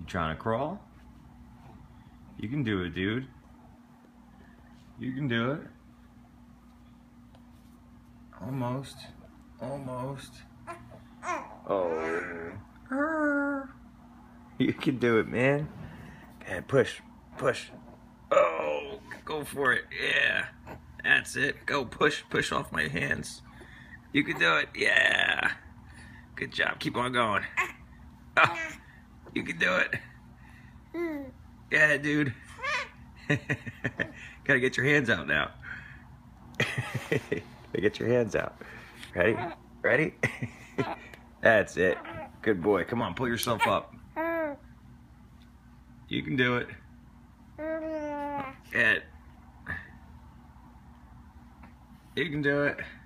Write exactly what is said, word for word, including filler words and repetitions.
Trying to crawl? You can do it, dude. You can do it. Almost. Almost. Oh. You can do it, man. Okay, push. Push. Oh, go for it. Yeah. That's it. Go push. Push off my hands. You can do it. Yeah. Good job. Keep on going. Oh, you can do it. Yeah, dude. Gotta get your hands out now. Get your hands out. Ready? Ready? That's it. Good boy. Come on, pull yourself up. You can do it. Yeah. You can do it.